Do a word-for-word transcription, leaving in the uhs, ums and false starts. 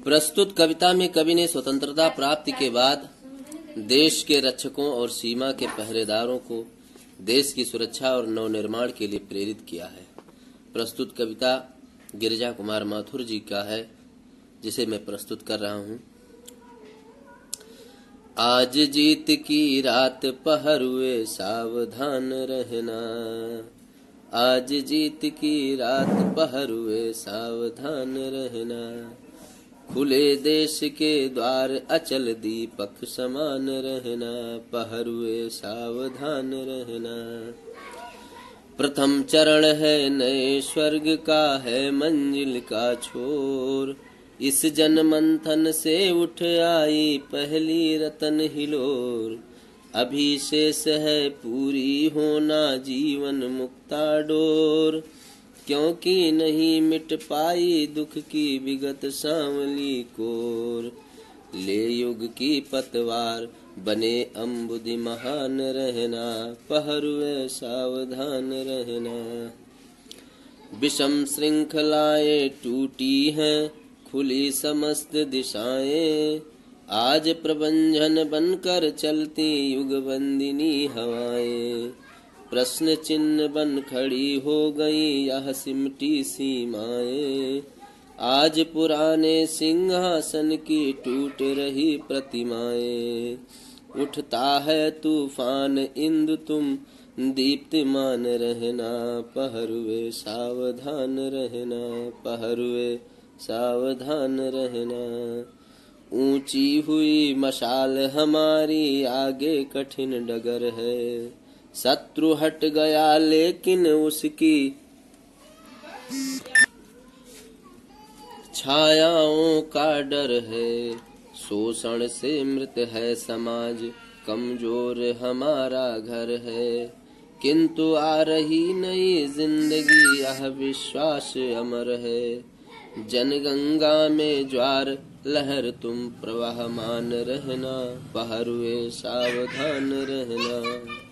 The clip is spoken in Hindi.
प्रस्तुत कविता में कवि ने स्वतंत्रता प्राप्ति के बाद देश के रक्षकों और सीमा के पहरेदारों को देश की सुरक्षा और नवनिर्माण के लिए प्रेरित किया है। प्रस्तुत कविता गिरिजा कुमार माथुर जी का है, जिसे मैं प्रस्तुत कर रहा हूँ। आज जीत की रात पहर हुए सावधान रहना, आज जीत की रात पहर हुए सावधान रहना, खुले देश के द्वार अचल दीपक समान रहना, पहर हुए सावधान रहना। प्रथम चरण है नए स्वर्ग का, है मंजिल का छोर, इस जन मंथन से उठ आई पहली रतन हिलोर, अभी शेष है पूरी होना जीवन मुक्ता डोर, क्योंकि नहीं मिट पाई दुख की विगत सांवली कोर, ले युग की पतवार बने अम्बुदि महान रहना, पहरुए सावधान रहना। विषम श्रृंखलाएं टूटी हैं, खुली समस्त दिशाएं, आज प्रबंधन बनकर चलती युग बंदिनी हवाएं, प्रश्न चिन्ह बन खड़ी हो गई यह सिमटी सीमाएं, आज पुराने सिंहासन की टूट रही प्रतिमाएं, उठता है तूफान इंदु तुम दीप्तिमान रहना, पहरुए सावधान रहना, पहरुए सावधान रहना। ऊंची हुई मशाल हमारी आगे कठिन डगर है, शत्रु हट गया लेकिन उसकी छायाओं का डर है, शोषण से मृत है समाज, कमजोर हमारा घर है, किंतु आ रही नई जिंदगी यह विश्वास अमर है, जनगंगा में ज्वार लहर तुम प्रवाहमान रहना, पहरुए सावधान रहना।